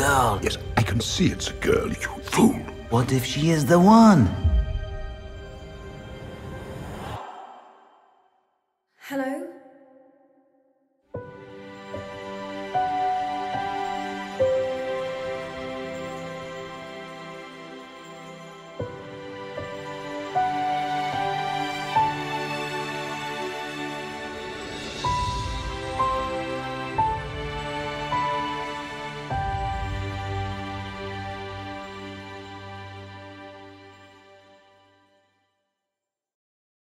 girl. Yes, I can see it's a girl, you fool. What if she is the one? Hello?